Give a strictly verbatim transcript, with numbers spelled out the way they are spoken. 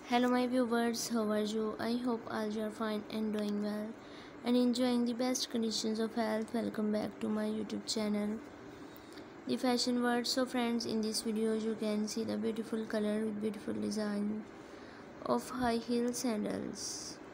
Hello, my viewers, how are you? I hope all you are fine and doing well and enjoying the best conditions of health. Welcome back to my YouTube channel, The Fashion World. So, friends, in this video, you can see the beautiful color with beautiful design of high heel sandals.